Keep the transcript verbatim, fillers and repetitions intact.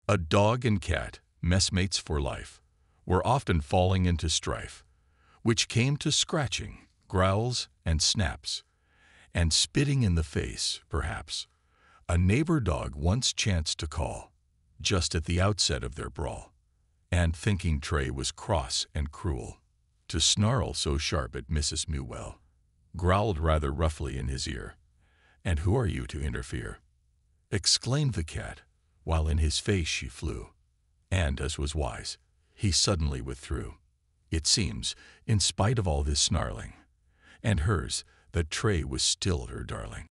A dog and cat, messmates for life, were often falling into strife, which came to scratching, growls, and snaps, and spitting in the face, perhaps. A neighbor dog once chanced to call, just at the outset of their brawl, and thinking Tray was cross and cruel, to snarl so sharp at Missus Mewell, growled rather roughly in his ear, "And who are you to interfere?" exclaimed the cat, while in his face she flew, and, as was wise, he suddenly withdrew. It seems, in spite of all this snarling, and hers, that Tray was still her darling.